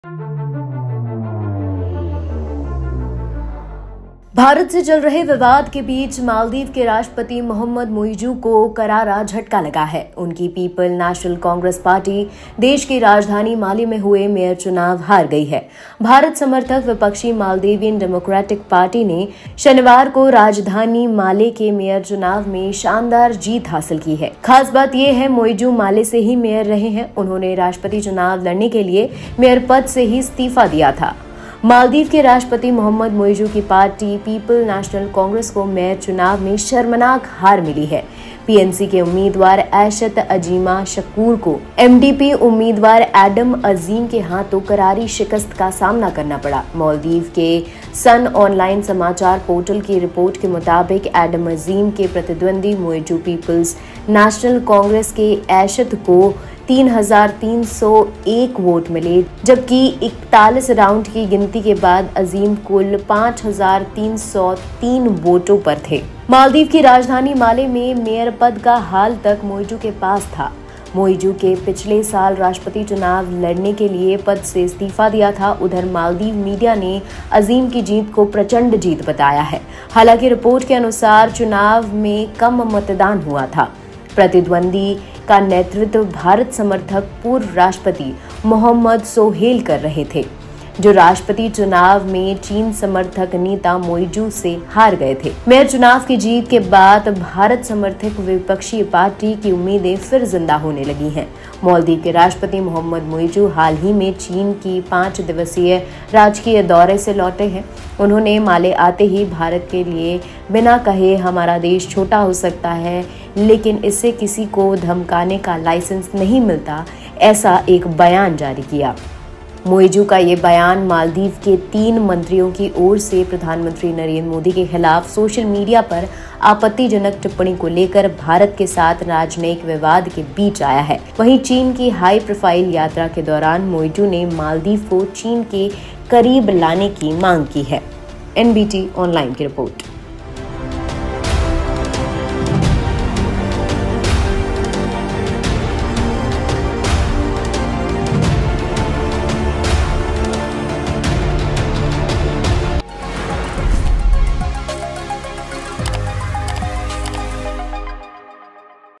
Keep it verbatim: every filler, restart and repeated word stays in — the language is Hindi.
भारत से चल रहे विवाद के बीच मालदीव के राष्ट्रपति मोहम्मद मुइज़ू को करारा झटका लगा है। उनकी पीपल नेशनल कांग्रेस पार्टी देश की राजधानी माले में हुए मेयर चुनाव हार गई है। भारत समर्थक विपक्षी मालदीवियन डेमोक्रेटिक पार्टी ने शनिवार को राजधानी माले के मेयर चुनाव में शानदार जीत हासिल की है। खास बात यह है, मुइज़ू माले से ही मेयर रहे हैं। उन्होंने राष्ट्रपति चुनाव लड़ने के लिए मेयर पद से ही इस्तीफा दिया था। मालदीव के राष्ट्रपति मोहम्मद मुइज़ू की पार्टी पीपल नेशनल कांग्रेस को मेयर चुनाव में शर्मनाक हार मिली है। पीएनसी के उम्मीदवार ऐशत अजीमा शकूर को एमडीपी उम्मीदवार एडम अजीम के हाथों करारी शिकस्त का सामना करना पड़ा। मालदीव के सन ऑनलाइन समाचार पोर्टल की रिपोर्ट के मुताबिक एडम अजीम के प्रतिद्वंदी मुइज़ू पीपल्स नेशनल कांग्रेस के ऐशत को तीन हजार तीन सौ एक वोट मिले, जबकि इकतालीस राउंड की गिनती के बाद अजीम कुल पाँच हजार तीन सौ तीन वोटों पर थे। मालदीव की राजधानी माले में मेयर पद का हाल तक मुइज़ू के पास था। मुइज़ू के पिछले साल राष्ट्रपति चुनाव लड़ने के लिए पद से इस्तीफा दिया था। उधर मालदीव मीडिया ने अजीम की जीत को प्रचंड जीत बताया है। हालांकि रिपोर्ट के अनुसार चुनाव में कम मतदान हुआ था। प्रतिद्वंदी का नेतृत्व भारत समर्थक पूर्व राष्ट्रपति मोहम्मद सोहेल कर रहे थे, जो राष्ट्रपति चुनाव में चीन समर्थक नेता मुइज़ू से हार गए थे। मेयर चुनाव की जीत के बाद भारत समर्थक विपक्षी पार्टी की उम्मीदें फिर जिंदा होने लगी हैं। मालदीव के राष्ट्रपति मोहम्मद मुइज़ू हाल ही में चीन की पांच दिवसीय राजकीय दौरे से लौटे हैं। उन्होंने माले आते ही भारत के लिए बिना कहे हमारा देश छोटा हो सकता है, लेकिन इससे किसी को धमकाने का लाइसेंस नहीं मिलता, ऐसा एक बयान जारी किया। मुइज़ू का ये बयान मालदीव के तीन मंत्रियों की ओर से प्रधानमंत्री नरेंद्र मोदी के खिलाफ सोशल मीडिया पर आपत्तिजनक टिप्पणी को लेकर भारत के साथ राजनयिक विवाद के बीच आया है। वहीं चीन की हाई प्रोफाइल यात्रा के दौरान मुइज़ू ने मालदीव को चीन के करीब लाने की मांग की है। एनबीटी ऑनलाइन की रिपोर्ट।